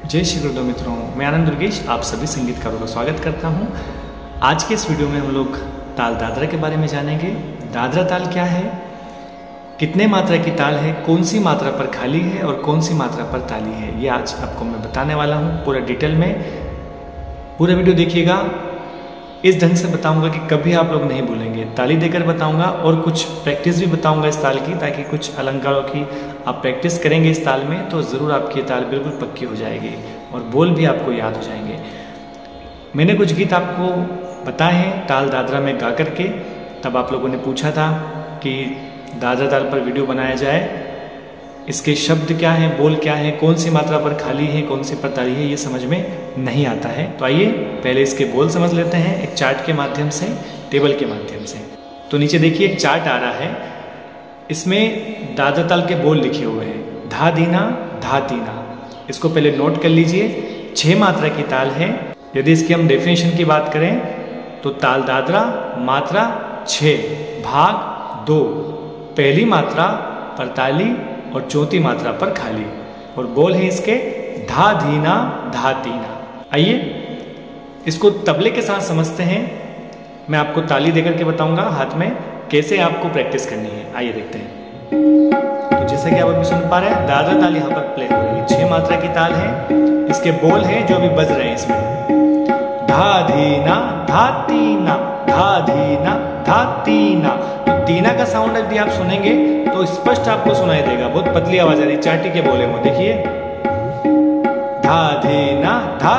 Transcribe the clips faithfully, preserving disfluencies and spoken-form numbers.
जय श्री गुरुदेव मित्रों, मैं आनंद दुर्गेश आप सभी संगीतकारों का स्वागत करता हूं। आज के इस वीडियो में हम लोग ताल दादरा के बारे में जानेंगे। दादरा ताल क्या है, कितने मात्रा की ताल है, कौन सी मात्रा पर खाली है और कौन सी मात्रा पर ताली है, ये आज आपको मैं बताने वाला हूं पूरा डिटेल में। पूरा वीडियो देखिएगा, इस ढंग से बताऊंगा कि कभी आप लोग नहीं भूलेंगे। ताली देकर बताऊंगा और कुछ प्रैक्टिस भी बताऊंगा इस ताल की, ताकि कुछ अलंकारों की आप प्रैक्टिस करेंगे इस ताल में तो ज़रूर आपकी ताल बिल्कुल पक्की हो जाएगी और बोल भी आपको याद हो जाएंगे। मैंने कुछ गीत आपको बताए हैं ताल दादरा में गा करके। तब आप लोगों ने पूछा था कि दादरा ताल पर वीडियो बनाया जाए, इसके शब्द क्या हैं, बोल क्या है, कौन सी मात्रा पर खाली है, कौन सी पर ताली है, ये समझ में नहीं आता है। तो आइए पहले इसके बोल समझ लेते हैं एक चार्ट के माध्यम से, टेबल के माध्यम से। तो नीचे देखिए एक चार्ट आ रहा है, इसमें दादरा ताल के बोल लिखे हुए हैं। धा दीना धा तीना, इसको पहले नोट कर लीजिए। छह मात्रा की ताल है। यदि इसकी हम डेफिनेशन की बात करें तो ताल दादरा मात्रा छः, भाग दो, पहली मात्रा पर ताली और चौथी मात्रा पर खाली, और बोल है इसके धा धीना धा तीना। आइए इसको तबले के साथ समझते हैं। मैं आपको ताली देकर के बताऊंगा हाथ में कैसे आपको प्रैक्टिस करनी है। आइए देखते हैं। तो जैसे कि आप अभी सुन पा रहे हैं, दादरा ताल यहाँ पर प्ले हो रही है। छह मात्रा की ताल है, इसके बोल हैं जो अभी बज रहे हैं इसमें। धा धीना धा तीना, धा धीना धा तीना। तो तीना का साउंड यदि आप सुनेंगे तो स्पष्ट आपको सुनाई देगा। बहुत पतली आवाज आ रही, चाटी के बोले वो देखिए। धा धीना धा,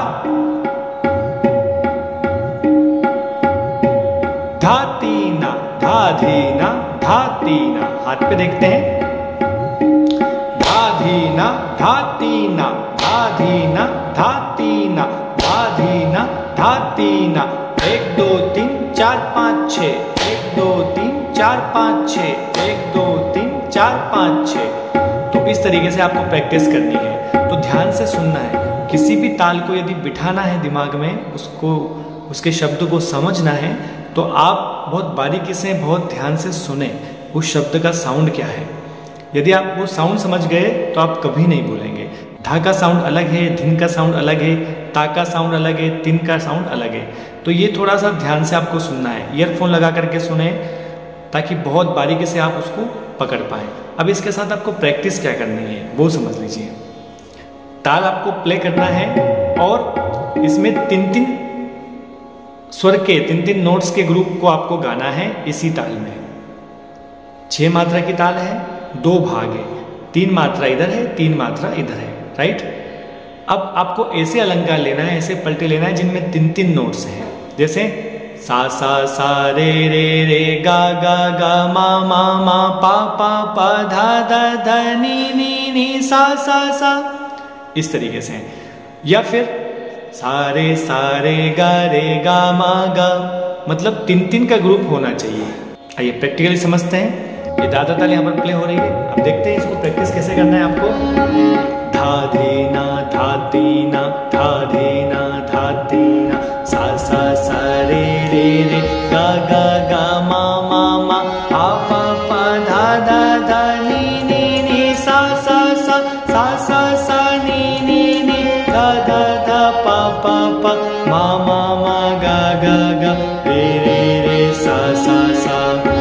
धा तीना धा धीना धा तीना। हाथ पे देखते हैं। धा धीना धा तीना, धा धीना धा तीना, धा धीना धा तीना। एक दो तीन चार पाँच छः, एक दो तीन चार पाँच छः, एक दो तीन चार पाँच छः। तो इस तरीके से आपको प्रैक्टिस करनी है। तो ध्यान से सुनना है। किसी भी ताल को यदि बिठाना है दिमाग में, उसको उसके शब्द को समझना है, तो आप बहुत बारीकी से बहुत ध्यान से सुने उस शब्द का साउंड क्या है। यदि आप वो साउंड समझ गए तो आप कभी नहीं भूलेंगे। धा का साउंड अलग है, धिन का साउंड अलग है, ता का साउंड अलग है, तिन का साउंड अलग है। तो ये थोड़ा सा ध्यान से आपको सुनना है। ईयरफोन लगा करके सुने ताकि बहुत बारीकी से आप उसको पकड़ पाए। अब इसके साथ आपको प्रैक्टिस क्या करनी है वो समझ लीजिए। ताल आपको प्ले करना है और इसमें तीन तीन स्वर के तीन तीन नोट्स के ग्रुप को आपको गाना है इसी ताल में। छह मात्रा की ताल है, दो भाग है, तीन मात्रा इधर है, तीन मात्रा इधर है, राइट। अब आपको ऐसे अलंकार लेना है, ऐसे पलटे लेना है जिनमें तीन तीन नोट्स हैं। जैसे सा सा सा रे रे रे गा गा गा मा मा मा पा पा पा धा धा धा नी नी नी सा सा सा, इस तरीके से। या फिर सारे सारे गा रे गा मा गा, मतलब तीन तीन का ग्रुप होना चाहिए। आइए प्रैक्टिकली समझते हैं। ये दादरा ताल यहाँ पर प्ले हो रही है। अब देखते हैं इसको प्रैक्टिस कैसे करना है आपको। धा धीना धा तीना, धा धीना धा तीना, सा सा सा रे रे रे गा गा गा मा मा मा पा पा पा धा धा धा नी नी नी सा सा सा सा सा सा नी नी नी धा धा धा पा पा पा मा मा मा गा गा गा रे रे रे सा सा सा।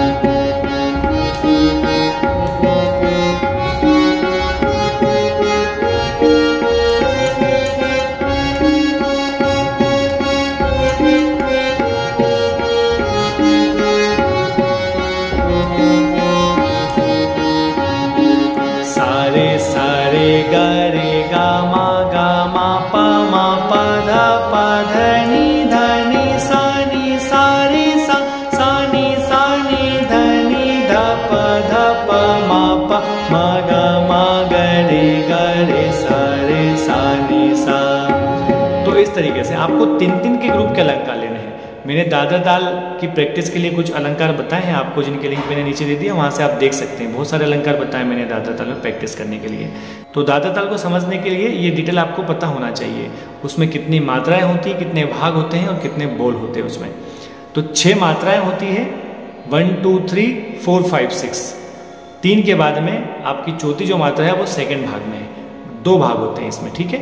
सारे सारे गा रे गा मा गा मा पा मा पा धा पा धा नी धा नी सा नी सा रे सा सा नी सा नी धा नी धा पा धा पा मा पा मा गा मा गा रे गा रे सा रे सा नी सा। तो इस तरीके से आपको तीन तीन के ग्रुप के अलंकार लेने हैं। मैंने दादरा ताल की प्रैक्टिस के लिए कुछ अलंकार बताए हैं आपको, जिनके लिंक मैंने नीचे दे दिया, वहाँ से आप देख सकते हैं। बहुत सारे अलंकार बताए मैंने दादरा ताल में प्रैक्टिस करने के लिए। तो दादरा ताल को समझने के लिए ये डिटेल आपको पता होना चाहिए। उसमें कितनी मात्राएं होती हैं, कितने भाग होते हैं और कितने बोल होते हैं उसमें। तो छः मात्राएं होती है, one two three four five six. तीन के बाद में आपकी चौथी जो मात्रा है वो सेकेंड भाग में है। दो भाग होते हैं इसमें, ठीक है।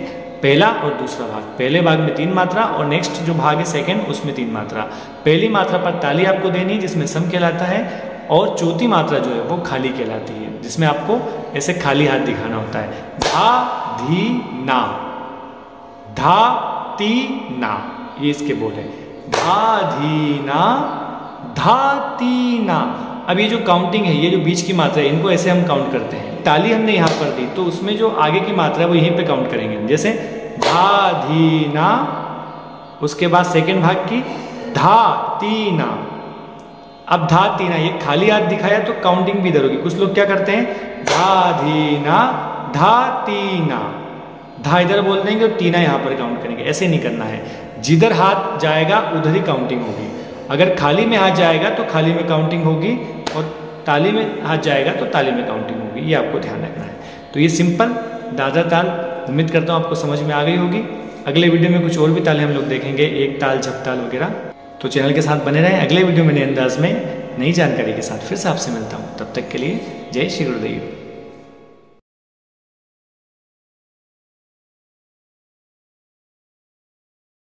पहला और दूसरा भाग, पहले भाग में तीन मात्रा और नेक्स्ट जो भाग है सेकंड उसमें तीन मात्रा। पहली मात्रा पर ताली आपको देनी है जिसमें सम कहलाता है, और चौथी मात्रा जो है वो खाली कहलाती है जिसमें आपको ऐसे खाली हाथ दिखाना होता है। धा धी ना, धा ती ना, ये इसके बोल है। धा धी ना, धा ती ना। अब ये जो काउंटिंग है, ये जो बीच की मात्रा है, इनको ऐसे हम काउंट करते हैं। ताली हमने यहाँ पर दी तो उसमें जो आगे की मात्रा है वो यहीं पे काउंट करेंगे, जैसे धा धी ना, उसके बाद सेकंड भाग की धा ती ना। अब धा ती ना, ये खाली हाथ दिखाया तो काउंटिंग भी इधर होगी। कुछ लोग क्या करते हैं, धा धी ना, धा ती ना, धा इधर बोल देंगे और तीना यहाँ पर काउंट करेंगे। ऐसे नहीं करना है, जिधर हाथ जाएगा उधर ही काउंटिंग होगी। अगर खाली में हाथ जाएगा तो खाली में काउंटिंग होगी, और ताली में हाथ जाएगा तो ताली में काउंटिंग होगी। ये आपको ध्यान रखना है। तो ये सिंपल दादरा ताल उम्मीद करता हूँ आपको समझ में आ गई होगी। अगले वीडियो में कुछ और भी तालें हम लोग देखेंगे, एक ताल, झप ताल वगैरह। तो चैनल के साथ बने रहें। अगले वीडियो में नए अंदाज में नई जानकारी के साथ फिर से आपसे मिलता हूँ। तब तक के लिए जय श्री गुरुदेव।